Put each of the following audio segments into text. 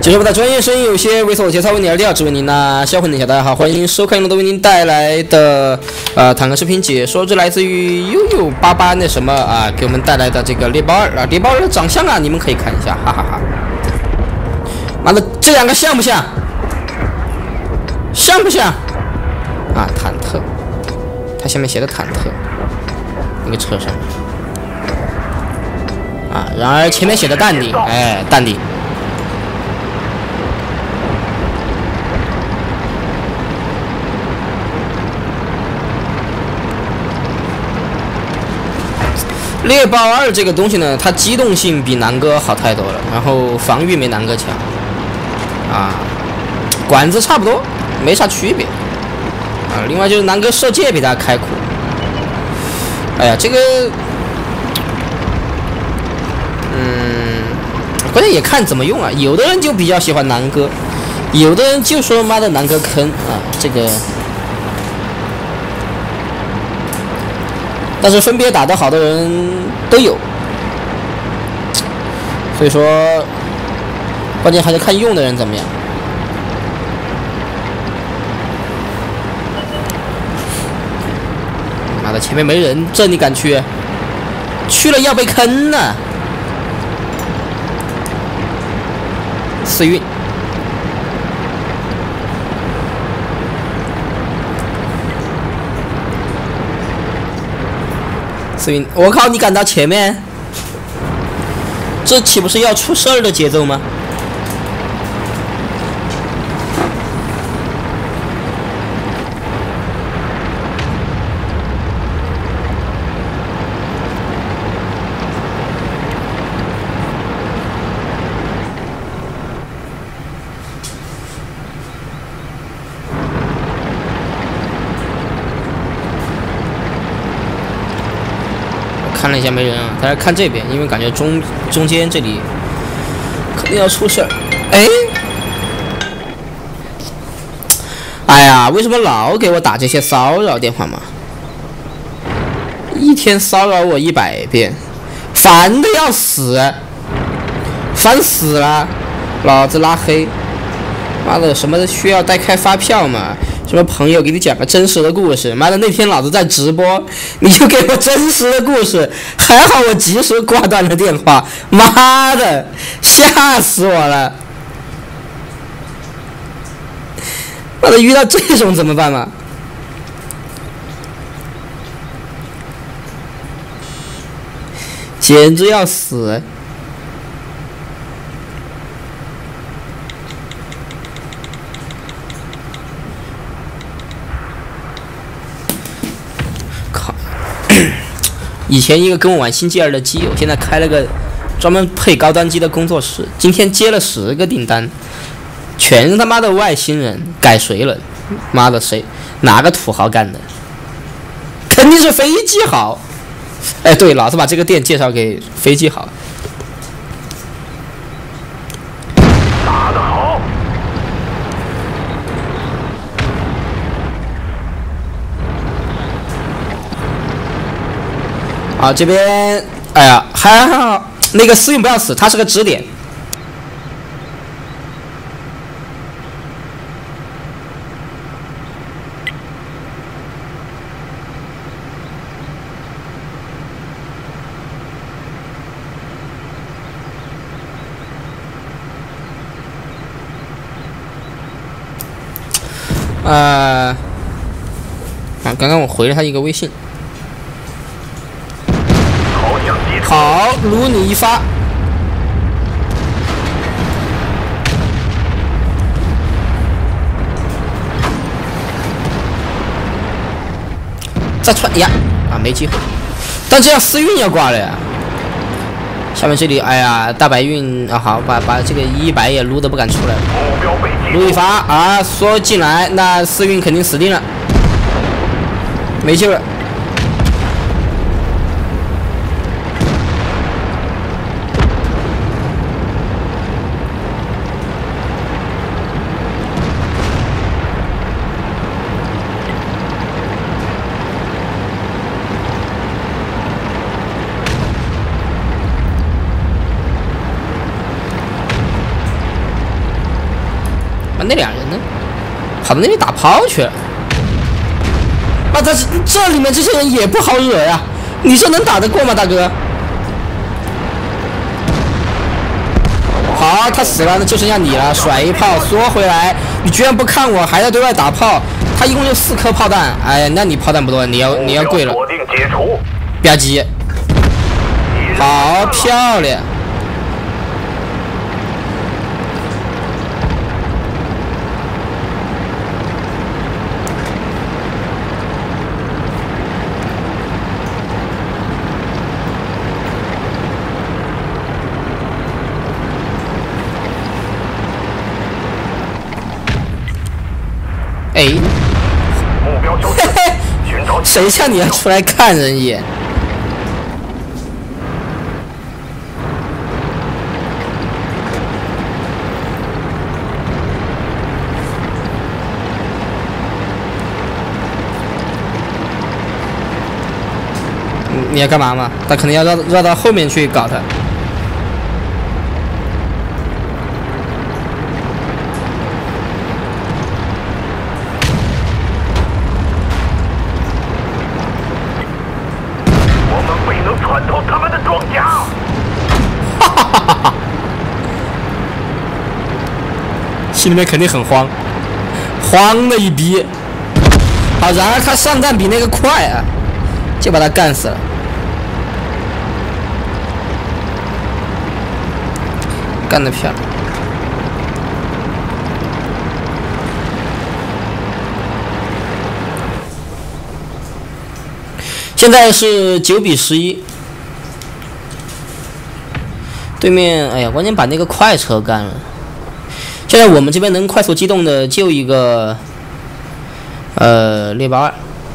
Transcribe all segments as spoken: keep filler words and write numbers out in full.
接着我的专业声音有些猥琐，节操为你而调，只为您那销魂的小大家好，欢迎收看由我为您带来的呃坦克视频解说，这来自于悠悠八八那什么啊给我们带来的这个猎豹二啊，猎豹二的长相啊，你们可以看一下，哈哈哈。妈的，这两个像不像？像不像？啊，忐忑，它下面写的忐忑，那个车上啊，然而前面写的淡定，哎，淡定。猎豹二这个东西呢，它机动性比南哥好太多了，然后防御没南哥强，啊，管子差不多，没啥区别，啊，另外就是南哥射界比它开阔。哎呀，这个，嗯，关键也看怎么用啊，有的人就比较喜欢南哥，有的人就说妈的南哥坑啊，这个。但是分别打得好的人都有，所以说关键还是看用的人怎么样。妈的，前面没人，这你敢去？去了要被坑呢。四运。四运，我靠！你赶到前面，这岂不是要出事儿的节奏吗？看了一下没人啊，大家看这边，因为感觉中中间这里肯定要出事儿。哎，哎呀，为什么老给我打这些骚扰电话嘛？一天骚扰我一百遍，烦的要死，烦死了，老子拉黑。妈的，什么需要代开发票嘛？什么朋友给你讲个真实的故事？妈的，那天老子在直播，你就给我真实的故事，还好我及时挂断了电话。妈的，吓死我了！妈的，遇到这种怎么办嘛？简直要死！以前一个跟我玩星际二的基友，现在开了个专门配高端机的工作室，今天接了十个订单，全是他妈的外星人，改谁了？妈的谁？哪个土豪干的？肯定是飞机豪。哎，对，老子把这个店介绍给飞机豪。 打得好！ 啊，这边，哎呀，还好，那个思运不要死，他是个支点。呃，啊，刚刚我回了他一个微信。好，撸你一发。再穿呀啊，没机会。但这样四运要挂了呀。下面这里，哎呀，大白运啊，好，把把这个一百也撸的不敢出来了。撸一发啊，缩进来，那四运肯定死定了，没救了。 那俩人呢？跑到那里打炮去了。啊，但是这里面这些人也不好惹呀，你说能打得过吗，大哥？好，他死了，那就剩下你了。甩一炮，缩回来，你居然不看我，还在对外打炮。他一共就四颗炮弹，哎呀，那你炮弹不多，你要你要跪了。 锁定解除。 吧唧，好漂亮。哎， 目标消失，寻找谁叫你要出来看人眼？你你要干嘛嘛？他肯定要绕绕到后面去搞他。 穿透他们的装甲！ 哈哈哈哈哈！心里面肯定很慌，慌的一逼。好，然而他上弹比那个快啊，就把他干死了。干得漂亮！现在是九比十一。对面，哎呀，关键把那个快车干了。现在我们这边能快速机动的就一个，呃，猎豹二。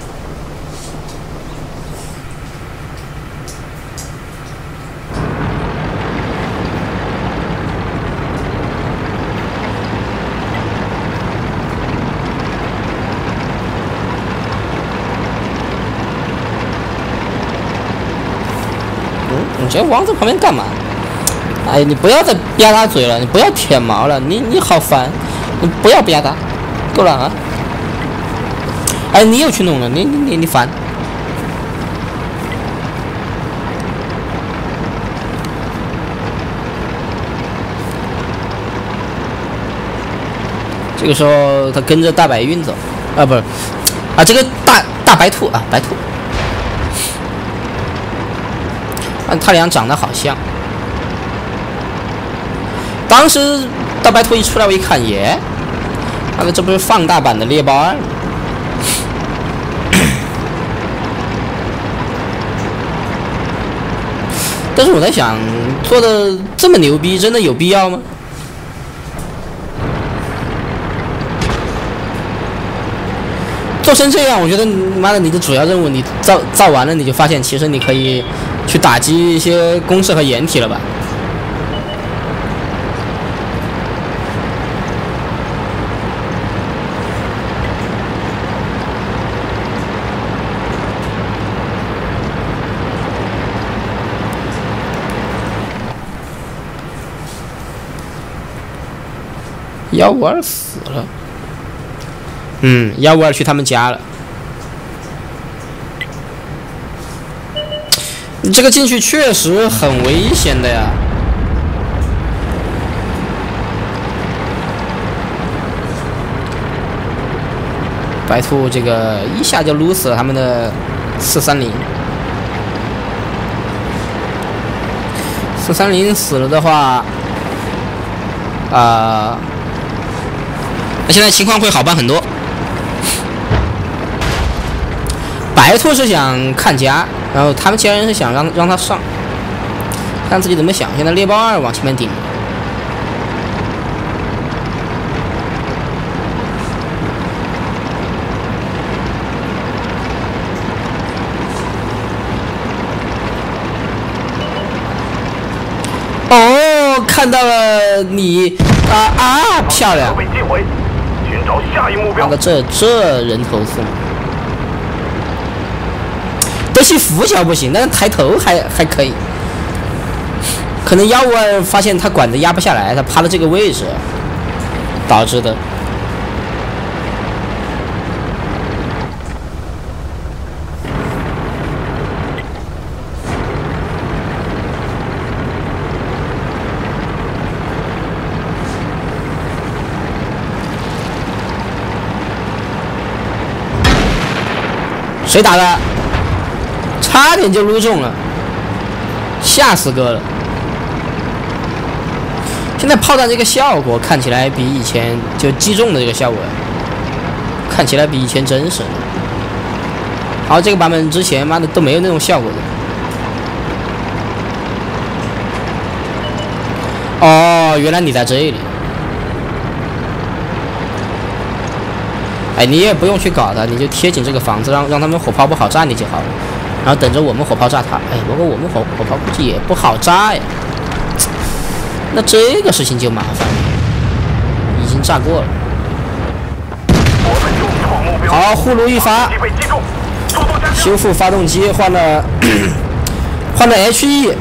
嗯，你这往这旁边干嘛？哎，你不要再吧嗒嘴了，你不要舔毛了，你你好烦，你不要吧嗒，够了啊！哎，你又去弄了，你你你你烦。这个时候他跟着大白运走，啊不是，啊这个大大白兔啊白兔，啊他俩长得好像。当时大白兔一出来，我一看，耶，妈的，这不是放大版的猎豹二吗？但是我在想，做的这么牛逼，真的有必要吗？做成这样，我觉得妈的，你的主要任务你造造完了，你就发现其实你可以去打击一些公式和掩体了吧？幺五二死了，嗯，幺五二去他们家了。你这个进去确实很危险的呀。白兔这个一下就撸死了他们的四三零。四三零死了的话，啊、呃。那现在情况会好办很多。白兔是想看家，然后他们其他人是想让让他上，看自己怎么想。现在猎豹二往前面顶。哦，看到了你啊啊，漂亮！ 寻找下一目标。 妈的，这这人头送，德西俯角不行，但是抬头还还可以。可能幺五二发现他管子压不下来，他趴到这个位置，导致的。 谁打的？差点就撸中了，吓死哥了！现在炮弹这个效果看起来比以前就击中的这个效果，看起来比以前真实。好，这个版本之前妈的都没有那种效果的。哦，原来你在这里。哎，你也不用去搞它，你就贴紧这个房子，让让他们火炮不好炸你就好了，然后等着我们火炮炸它。哎，不过我们火火炮估计也不好炸呀。那这个事情就麻烦了，已经炸过了。好，呼噜一发，修复发动机，换了换了 H E。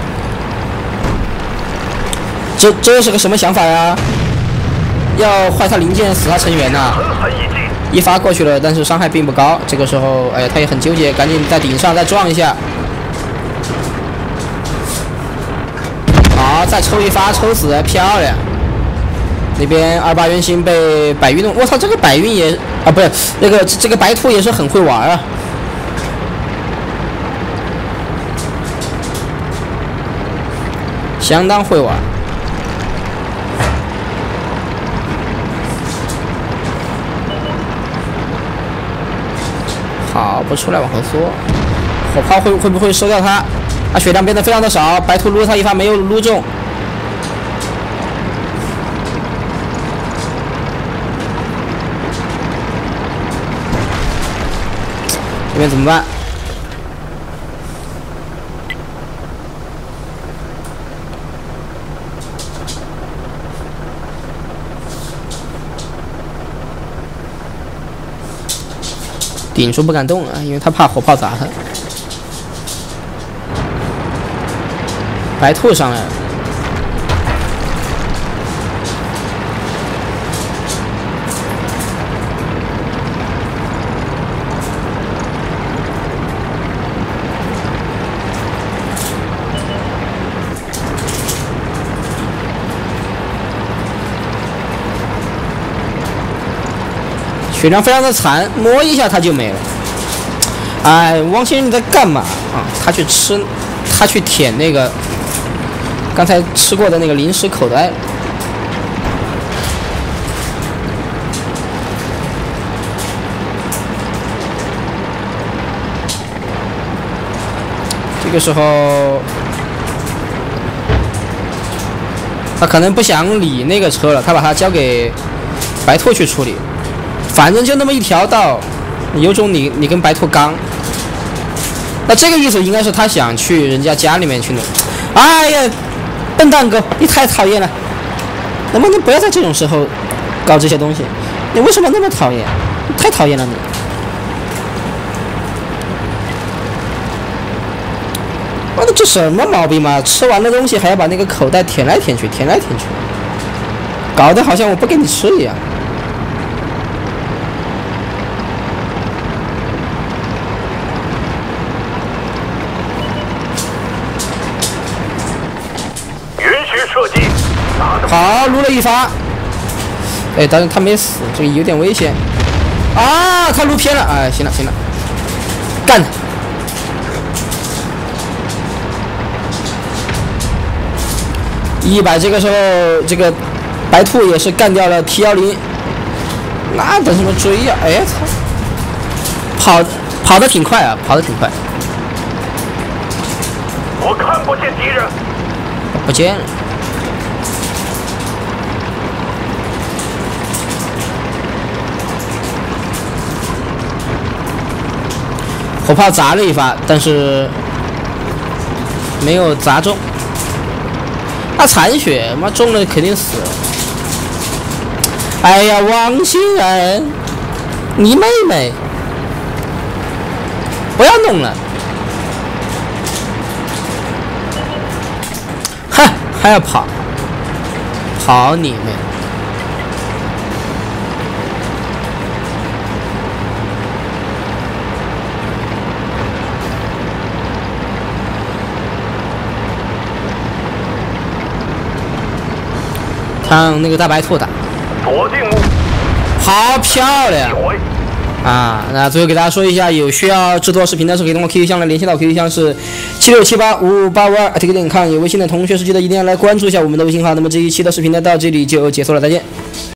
这这是个什么想法呀？要坏它零件，死它成员呐、啊！一发过去了，但是伤害并不高。这个时候，哎呀，他也很纠结，赶紧在顶上再撞一下。好，再抽一发，抽死，漂亮！那边二八原型被白云弄，我操，这个白云也啊，不是那个这个白兔也是很会玩啊，相当会玩。好，不出来往后缩，火炮会会不会收掉它？啊，血量变得非常的少，白兔撸他一发没有撸中。这边怎么办？顶住不敢动啊，因为他怕火炮砸他。白兔上来了，血量非常的惨，摸一下他就没了。哎，王先生你在干嘛啊？他去吃，他去舔那个刚才吃过的那个零食口袋。这个时候，他可能不想理那个车了，他把它交给白兔去处理。反正就那么一条道，有种你你跟白兔刚，那这个意思应该是他想去人家家里面去弄。哎呀，笨蛋哥，你太讨厌了！能不能不要在这种时候搞这些东西？你为什么那么讨厌？你太讨厌了你！妈的，这什么毛病嘛？吃完的东西还要把那个口袋舔来舔去，舔来舔去，搞得好像我不给你吃一样。好，撸了一发，哎，但是他没死，这个有点危险啊！他撸偏了，哎，行了行了，干他！一百这个时候，这个白兔也是干掉了 T 一零，那等什么追呀、啊？哎操，跑跑得挺快啊，跑得挺快。 我看不见敌人， 不见了。火炮砸了一发，但是没有砸中。他残血，妈中了肯定死了。哎呀，王欣然，你妹妹，不要弄了！哼，还要跑，跑你妹！让那个大白兔打， 锁定目， 好漂亮！ 啊，那最后给大家说一下，有需要制作视频的时候，可以通过 Q Q 箱来联系到 Q Q 箱是七六七八五五八五二 at 点 com， 有微信的同学是记得一定要来关注一下我们的微信号。那么这一期的视频呢，到这里就结束了，再见。